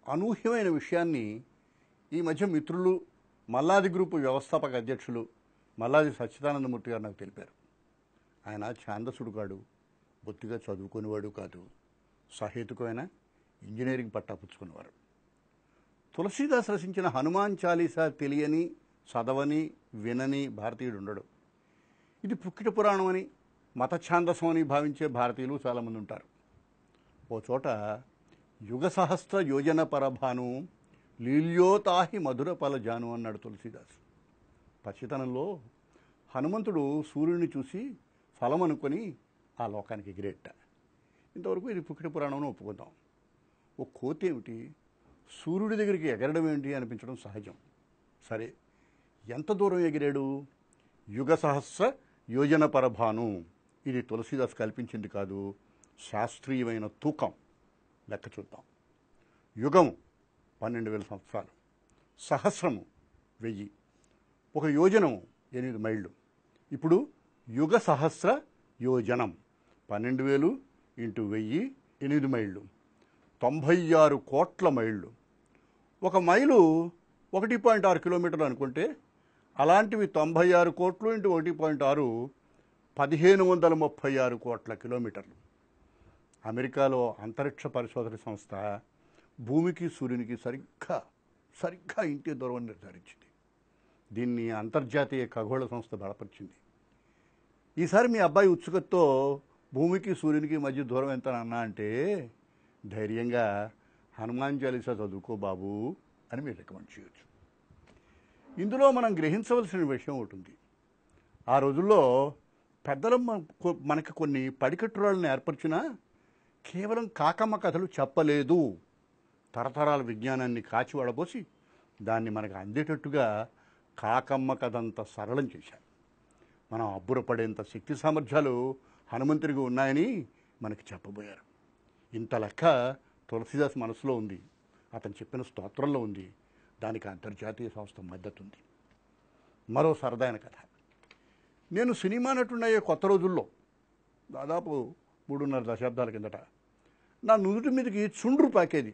అనూహ్యమైన విషయాన్ని ఈ మధ్య మిత్రులు మల్లాది గ్రూపు వ్యవస్థాపక అధ్యక్షులు మల్లాది సచ్చిదానందమూర్తి గారు నాకు తెలిపారు. ఆయన ఛాందసుడు కాడు, బొత్తిగా చదువుకునేవాడు కాదు, సహేతుకమైన ఇంజనీరింగ్ పట్టా పుచ్చుకునేవారు. తులసీదాస్ రచించిన హనుమాన్ చాలీసా తెలియని, చదవని, వినని భారతీయుడు ఉండడు. ఇది పుక్కిట పురాణం అని, మత ఛాందసం అని భావించే భారతీయులు చాలామంది ఉంటారు. ఓ చోట యుగ సహస్ర యోజన పరభాను లీల్యోతాహి మధుర ఫలజాను అన్నాడు తులసీదాస్. పసితనంలో హనుమంతుడు సూర్యుడిని చూసి ఫలం అనుకొని ఆ లోకానికి ఎగిరేట. ఇంతవరకు ఇది పుక్కిట పురాణం ఒప్పుకుందాం. ఓ కోతి ఏమిటి, సూర్యుడి దగ్గరికి ఎగరడం ఏంటి అనిపించడం సహజం. సరే, ఎంత దూరం ఎగిరాడు? యుగ సహస్ర యోజన పరభాను. ఇది తులసీదాస్ కల్పించింది కాదు, శాస్త్రీయమైన తూకం. లెక్క చూద్దాం. యుగము 12,000 సంవత్సరాలు, సహస్రము 1000, ఒక యోజనము 8 మైళ్ళు. ఇప్పుడు యుగ సహస్ర యోజనం 12,000 × 1000 8 మైళ్ళు, 96 కోట్ల మైళ్ళు. ఒక మైలు 1.6 కిలోమీటర్లు అనుకుంటే అలాంటివి 96 కోట్లు × 1.6 1536 కోట్ల కిలోమీటర్లు. అమెరికాలో అంతరిక్ష పరిశోధన సంస్థ భూమికి సూర్యునికి సరిగ్గా ఇంటి దూరం నిర్ధారించింది. దీన్ని అంతర్జాతీయ ఖగోళ సంస్థ బలపరిచింది. ఈసారి మీ అబ్బాయి ఉత్సుకతతో భూమికి సూర్యునికి మధ్య దూరం ఎంత అన్నా అంటే ధైర్యంగా హనుమాన్ చాలీసా చదువుకో బాబు అని మీరు రికమెండ్ చేయొచ్చు. ఇందులో మనం గ్రహించవలసిన విషయం ఒకటి ఉంది. ఆ రోజుల్లో పెద్దలు మనకి కొన్ని పడికట్టురాళ్ళని ఏర్పరిచినా కేవలం కాకమ్మ కథలు చెప్పలేదు. తరతరాల విజ్ఞానాన్ని కాచి వడబోసి దాన్ని మనకు అందేటట్టుగా కాకమ్మ కథ అంత సరళం చేశారు. మనం అబ్బురపడేంత శక్తి సామర్థ్యాలు హనుమంతుడికి ఉన్నాయని మనకి చెప్పబోయారు. ఇంత లెక్క తులసీదాస్ మనసులో ఉంది, అతను చెప్పిన స్తోత్రంలో ఉంది. దానికి అంతర్జాతీయ సంస్థ మద్దతు ఉంది. మరో సరదైన కథ. నేను సినిమా నటుడయ్యే కొత్త రోజుల్లో, దాదాపు 3.5 దశాబ్దాల కిందట, నా నుదుటి మీదకి చుండ్రు పాకేది.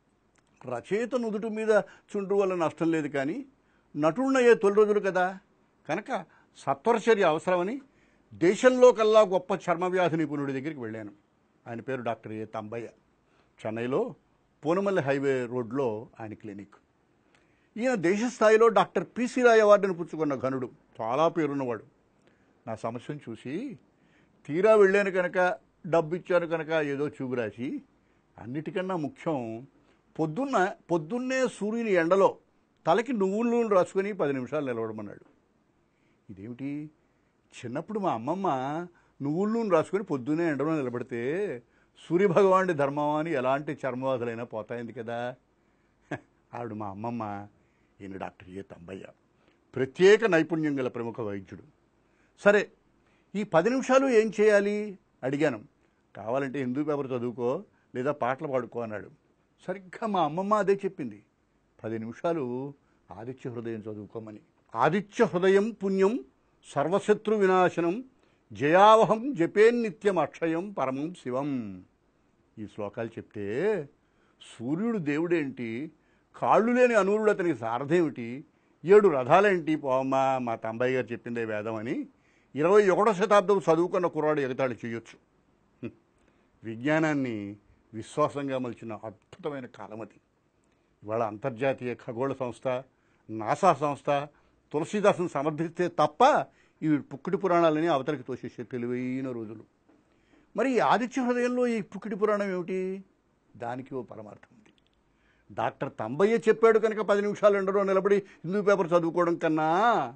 రచయిత నుదుటి మీద చుండ్రు వల్ల నష్టం లేదు, కానీ నటుడినయ్యే తొలి రోజులు కదా, కనుక సత్వరచర్య అవసరమని దేశంలో కల్లా గొప్ప చర్మవ్యాధి నిపుణుడి దగ్గరికి వెళ్ళాను. ఆయన పేరు డాక్టర్ ఏ తంబయ్య. చెన్నైలో పూనమల్లి హైవే రోడ్లో ఆయన క్లినిక్. ఈయన దేశ స్థాయిలో డాక్టర్ పిసి రాయ్ అవార్డును పుచ్చుకున్న ఘనుడు, చాలా పేరున్నవాడు. నా సమస్యను చూసి తీరా వెళ్ళాను కనుక, డబ్బు ఇచ్చాను కనుక ఏదో చూపు రాసి, అన్నిటికన్నా ముఖ్యం పొద్దున్నే సూర్యుని ఎండలో తలకి నువ్వుల నూనె రాసుకొని 10 నిమిషాలు నిలవడమన్నాడు. ఇదేమిటి, చిన్నప్పుడు మా అమ్మమ్మ నువ్వుల నూనె రాసుకొని పొద్దున్నే ఎండలో నిలబడితే సూర్యభగవానుడి ధర్మం అని ఎలాంటి చర్మవాదులైనా పోతాయింది కదా. ఆవిడ మా అమ్మమ్మ. ఈయన డాక్టర్ ఏ తంబయ్య, ప్రత్యేక నైపుణ్యం గల ప్రముఖ వైద్యుడు. సరే, ఈ 10 నిమిషాలు ఏం చేయాలి అడిగాను. కావాలంటే హిందూ పేపర్ చదువుకో, లేదా పాటలు పాడుకో అన్నాడు. సరిగ్గా మా అమ్మమ్మ అదే చెప్పింది, 10 నిమిషాలు ఆదిత్య హృదయం చదువుకోమని. ఆదిత్య హృదయం పుణ్యం సర్వశత్రు వినాశనం జయావహం జపేన్నిత్యం అక్షయం పరమం శివం. ఈ శ్లోకాలు చెప్తే సూర్యుడు దేవుడేంటి, కాళ్ళు లేని అనూరుడు అతనికి సారథేమిటి, 7 రథాలేంటి, పోమ్మా మా తంబయ్య గారు చెప్పిందే వేదం అని 21వ శతాబ్దం చదువుకున్న కుర్రాడు ఎగతాళి చేయొచ్చు. విజ్ఞానాన్ని విశ్వాసంగా మలిచిన అద్భుతమైన కాలం అది. ఇవాళ అంతర్జాతీయ ఖగోళ సంస్థ, నాసా సంస్థ తులసీదాసును సమర్థిస్తే తప్ప ఇవి పుక్కిటి పురాణాలని అవతలికి తోసేసే తెలివైన రోజులు. మరి ఈ ఆదిత్య హృదయంలో ఈ పుక్కిటి పురాణం ఏమిటి? దానికి ఓ పరమార్థం ఉంది. డాక్టర్ తంబయ్య చెప్పాడు కనుక 10 నిమిషాలు ఎండలో నిలబడి హిందూ పేపర్ చదువుకోవడం కన్నా,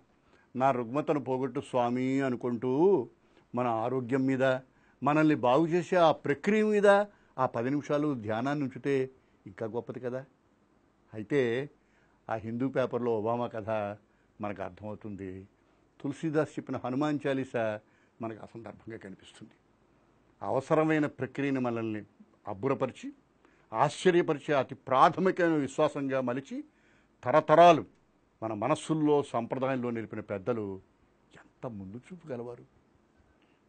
నా రుగ్మతను పోగొట్టు స్వామి అనుకుంటూ మన ఆరోగ్యం మీద, మనల్ని బాగు చేసే ఆ ప్రక్రియ మీద ఆ 10 నిమిషాలు ధ్యానాన్ని ఉంచితే ఇంకా గొప్పది కదా. అయితే ఆ హిందూ పేపర్లో ఒబామా కథ మనకు అర్థమవుతుంది. తులసీదాస్ చెప్పిన హనుమాన్ చాలీసా మనకు అసందర్భంగా కనిపిస్తుంది. అవసరమైన ప్రక్రియను మనల్ని అబ్బురపరిచి, ఆశ్చర్యపరిచే అతి ప్రాథమికమైన విశ్వాసంగా మలిచి తరతరాలు మన మనస్సుల్లో సంప్రదాయంలో నిలిపిన పెద్దలు ఎంత ముందు చూపు గలవారు.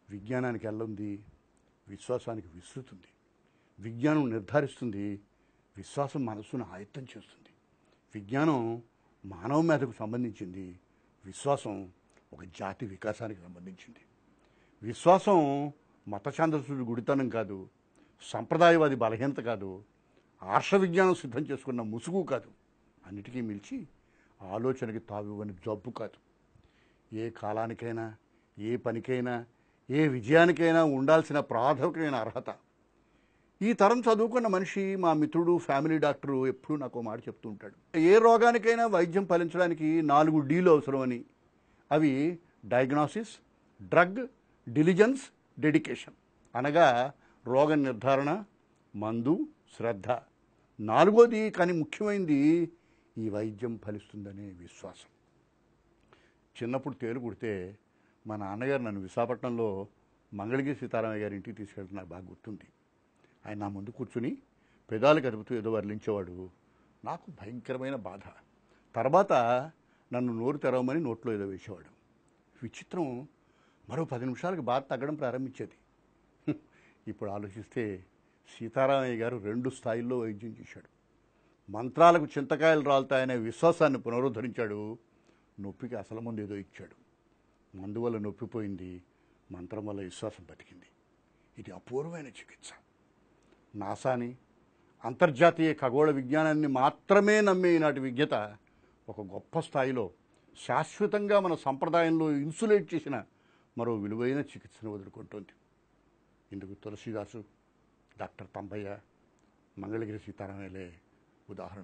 విజ్ఞానానికి ఎల్లుంది, విశ్వాసానికి విస్తృతుంది. విజ్ఞానం నిర్ధారిస్తుంది, విశ్వాసం మనస్సును ఆయత్తం చేస్తుంది. విజ్ఞానం మానవ మేధకు సంబంధించింది, విశ్వాసం ఒక జాతి వికాసానికి సంబంధించింది. విశ్వాసం మత ఛాందసుడి గుడితనం కాదు, సంప్రదాయవాది బలహీనత కాదు, ఆర్ష విజ్ఞానం సిద్ధం చేసుకున్న ముసుగు కాదు, అన్నిటికీ మించి ఆలోచనకి తావివ్వని జబ్బు కాదు. ఏ కాలానికైనా, ఏ పనికైనా, ఏ విజయానికైనా ఉండాల్సిన ప్రాథమికమైన అర్హత. ఈ తరం చదువుకున్న మనిషి, మా మిత్రుడు, ఫ్యామిలీ డాక్టరు ఎప్పుడూ నాకు మాట చెప్తూ ఉంటాడు, ఏ రోగానికైనా వైద్యం ఫలించడానికి 4 డీలు అవసరమని. అవి డయాగ్నోసిస్, డ్రగ్, డిలిజెన్స్, డెడికేషన్. అనగా రోగ నిర్ధారణ, మందు, శ్రద్ధ. 4వది కానీ ముఖ్యమైనది ఈ వైద్యం ఫలిస్తుందనే విశ్వాసం. చిన్నప్పుడు తేలు కుడితే మా నాన్నగారు నన్ను విశాఖపట్నంలో మంగళగిరి సీతారామయ్య గారి ఇంటికి తీసుకెళ్తే నాకు బాగా గుర్తుంది. ఆయన నా ముందు కూర్చుని పెదాలు కదుపుతూ ఏదో వర్లించేవాడు. నాకు భయంకరమైన బాధ. తర్వాత నన్ను నోరు తెరవమని నోట్లో ఏదో వేసేవాడు. విచిత్రం, మరో 10 నిమిషాలకు బాధ తగ్గడం ప్రారంభించేది. ఇప్పుడు ఆలోచిస్తే సీతారామయ్య గారు 2 స్థాయిల్లో వైద్యం చేశాడు. మంత్రాలకు చింతకాయలు రాలుతాయనే విశ్వాసాన్ని పునరుద్ధరించాడు. నొప్పికి అసలు మందు ఏదో ఇచ్చాడు. మందు వల్ల నొప్పి పోయింది, మంత్రం వల్ల విశ్వాసం బతికింది. ఇది అపూర్వమైన చికిత్స. నాసాని, అంతర్జాతీయ ఖగోళ విజ్ఞానాన్ని మాత్రమే నమ్మే ఈనాటి విజ్ఞత ఒక గొప్ప స్థాయిలో శాశ్వతంగా మన సంప్రదాయంలో ఇన్సులేట్ చేసిన మరో విలువైన చికిత్సను వదులుకుంటోంది. ఇందుకు తులసీదాసు, డాక్టర్ తంబయ్య, మంగళగిరి సీతారామయ్యలే ఉదాహరణ.